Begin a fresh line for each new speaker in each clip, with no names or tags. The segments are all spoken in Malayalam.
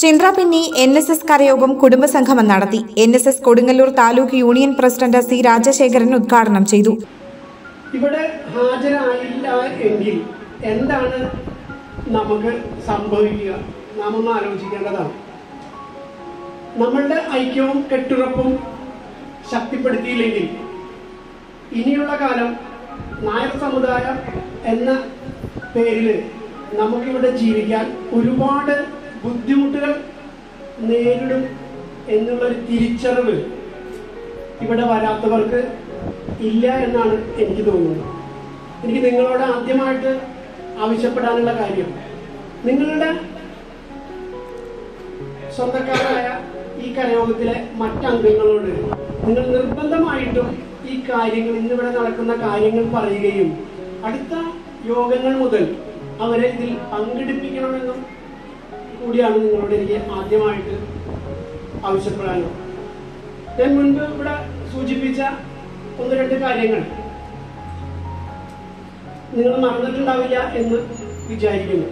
ചിന്ത്രപിന്നി NSS കരയോഗം കുടുംബസംഗമം നടത്തി. NSS Kodungallur taluk union president C. Rajasekharan ഉദ്ഘാടനം ചെയ്തു.
ഇവിടെ ഹാജരായില്ല എങ്കിൽ എന്താണ് നമുക്ക് സംഭവിക്കുക? നാം ഒന്ന് ആലോചിക്കേണ്ടതാണ്. നമ്മളുടെ ഐക്യവും കെട്ടുറപ്പും ശക്തിപ്പെടുത്തിയില്ലെങ്കിൽ ഇനിയുള്ള കാലം നായർ സമുദായം എന്ന പേരിൽ നമുക്കിവിടെ ജീവിക്കാൻ ഒരുപാട് ബുദ്ധിമുട്ടുകൾ നേരിടും എന്നുള്ളൊരു തിരിച്ചറിവ് ഇവിടെ വരാത്തവർക്ക് ഇല്ല എന്നാണ് എനിക്ക് തോന്നുന്നത്. എനിക്ക് നിങ്ങളോട് ആദ്യമായിട്ട് ആവശ്യപ്പെടാനുള്ള കാര്യം, നിങ്ങളുടെ സ്വന്തക്കാരായ ഈ കരയോഗത്തിലെ മറ്റംഗങ്ങളോട് നിങ്ങൾ നിർബന്ധമായിട്ടും ഈ കാര്യങ്ങൾ, ഇന്നിവിടെ നടക്കുന്ന കാര്യങ്ങൾ പറയുകയും അടുത്ത യോഗങ്ങൾ മുതൽ അവരെ ഇതിൽ പങ്കെടുപ്പിക്കണമെന്നും കൂടിയാണ് നിങ്ങളോട് എനിക്ക് ആദ്യമായിട്ട് ആവശ്യപ്പെടാനുള്ളത്. ഞാൻ മുൻപ് ഇവിടെ സൂചിപ്പിച്ച ഒന്ന് രണ്ട് കാര്യങ്ങൾ നിങ്ങൾ മറന്നിട്ടുണ്ടാവില്ല എന്ന് വിചാരിക്കുന്നു.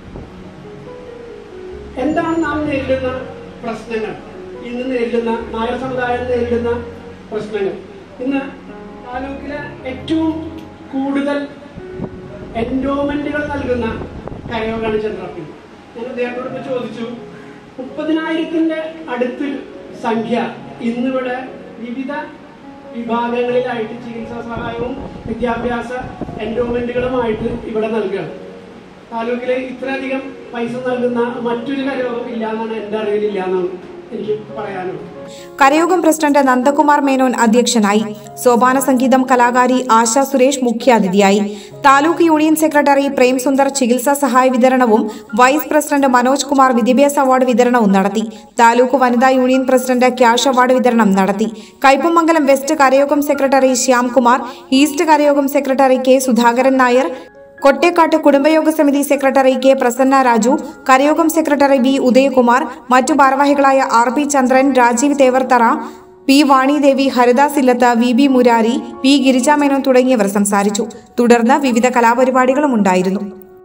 എന്താണ് നാം നേരിടുന്ന പ്രശ്നങ്ങൾ? ഇന്ന് നേരിടുന്ന നായർ സമുദായം നേരിടുന്ന പ്രശ്നങ്ങൾ. ഇന്ന് താലൂക്കിലെ ഏറ്റവും കൂടുതൽ എൻഡോമെന്റുകൾ നൽകുന്ന കരയോഗമാണ് ചിന്ത്രപിന്നി. ഞാൻ അദ്ദേഹത്തോട് ചോദിച്ചു, 30,000-ന്റെ അടുത്ത് സംഖ്യ ഇന്നിവിടെ വിവിധ വിഭാഗങ്ങളിലായിട്ട് ചികിത്സാ സഹായവും വിദ്യാഭ്യാസ എൻഡോമെന്റുകളുമായിട്ട് ഇവിടെ നൽകുകയാണ്. താലൂക്കിൽ ഇത്രയധികം പൈസ നൽകുന്ന മറ്റൊരു കരയോഗം ഇല്ല എന്നാണ് എൻ്റെ അറിവിലില്ല എന്നാണ് എനിക്ക് പറയാനുള്ളത്.
കരയോഗം പ്രസിഡന്റ് നന്ദകുമാർ മേനോൻ അധ്യക്ഷനായി. സോപാന സംഗീതം കലാകാരി ആശ സുരേഷ് മുഖ്യാതിഥിയായി. താലൂക്ക് യൂണിയൻ സെക്രട്ടറി പ്രേം സുന്ദർ ചികിത്സാ സഹായ വിതരണവും വൈസ് പ്രസിഡന്റ് മനോജ് കുമാർ വിദ്യാഭ്യാസ അവാർഡ് വിതരണവും നടത്തി. താലൂക്ക് വനിതാ യൂണിയൻ പ്രസിഡന്റ് ക്യാഷ് അവാർഡ് വിതരണം നടത്തി. കയ്പമംഗലം വെസ്റ്റ് കരയോഗം സെക്രട്ടറി ശ്യാംകുമാർ, ഈസ്റ്റ് കരയോഗം സെക്രട്ടറി K. സുധാകരൻ നായർ, കൊട്ടേക്കാട്ട് കുടുംബയോഗ സമിതി സെക്രട്ടറി K. പ്രസന്ന രാജു, കരയോഗം സെക്രട്ടറി V. ഉദയകുമാർ, മറ്റു ഭാരവാഹികളായ RP ചന്ദ്രൻ, രാജീവ് തേവർത്തറ, P. വാണിദേവി, ഹരിദാസ് ഇല്ലത്ത്, VB മുരാരി, P. ഗിരിജാമേനോൻ തുടങ്ങിയവർ സംസാരിച്ചു. തുടർന്ന് വിവിധ കലാപരിപാടികളും ഉണ്ടായിരുന്നു.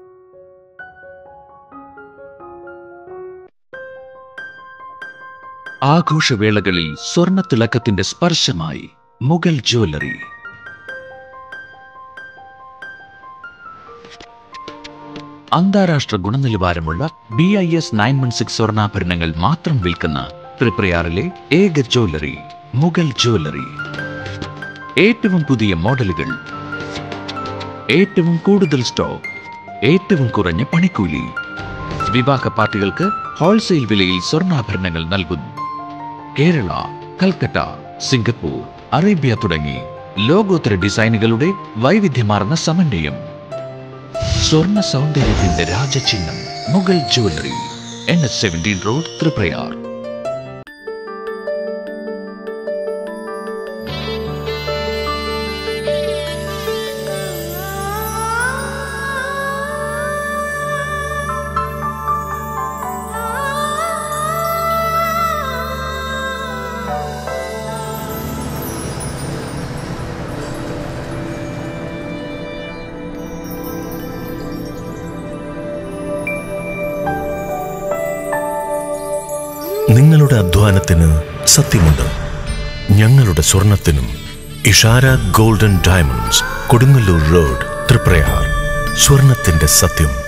ആഘോഷവേളകളിൽ സ്വർണ്ണത്തിളക്കത്തിന്റെ സ്പർശമായി മുഗൾ ജ്വല്ലറി. അന്താരാഷ്ട്ര ഗുണനിലവാരമുള്ള BIS 916 സ്വർണ്ണാഭരണങ്ങൾ മാത്രം വിൽക്കുന്ന തൃപ്രയാറിലെ ഏക ജ്വല്ലറി മുഗൾ ജ്വല്ലറി. ഏറ്റവും പുതിയ മോഡലുകൾ, ഏറ്റവും കൂടുതൽ സ്റ്റോക്ക്, ഏറ്റവും കുറഞ്ഞ പണിക്കൂലി. വിവാഹ പാർട്ടികൾക്ക് ഹോൾസെയിൽ വിലയിൽ സ്വർണ്ണാഭരണങ്ങൾ നൽകുന്നു. കേരള, കൽക്കട്ട, സിംഗപ്പൂർ, അറേബ്യ തുടങ്ങി ലോകോത്തര ഡിസൈനുകളുടെ വൈവിധ്യമാർന്ന സമന്വയം. സ്വർണ്ണ സൗന്ദര്യത്തിന്റെ രാജചിഹ്നം Mughal jewellery, NS17 road, Triprayar.
നിങ്ങളുടെ അധ്വാനത്തിന് സത്യമുണ്ട്. ഞങ്ങളുടെ സ്വർണത്തിനും. Ishara golden diamonds, Kodungallur road, Triprayar. സ്വർണത്തിന്റെ സത്യം.